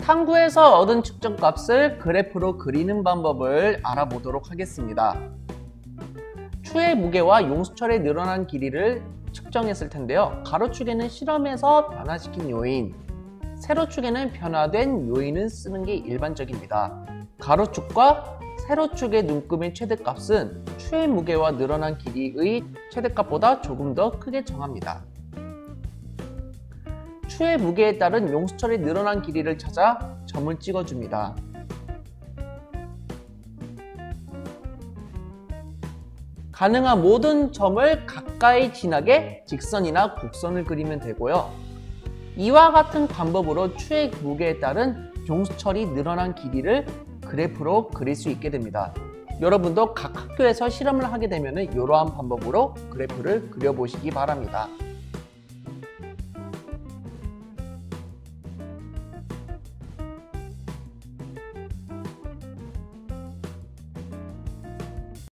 탐구에서 얻은 측정값을 그래프로 그리는 방법을 알아보도록 하겠습니다. 추의 무게와 용수철의 늘어난 길이를 측정했을 텐데요. 가로축에는 실험에서 변화시킨 요인, 세로축에는 변화된 요인을 쓰는 게 일반적입니다. 가로축과 세로축의 눈금의 최대값은 추의 무게와 늘어난 길이의 최대값보다 조금 더 크게 정합니다. 추의 무게에 따른 용수철의 늘어난 길이를 찾아 점을 찍어줍니다. 가능한 모든 점을 가까이 지나게 직선이나 곡선을 그리면 되고요. 이와 같은 방법으로 추의 무게에 따른 용수철이 늘어난 길이를 그래프로 그릴 수 있게 됩니다. 여러분도 각 학교에서 실험을 하게 되면 이러한 방법으로 그래프를 그려보시기 바랍니다.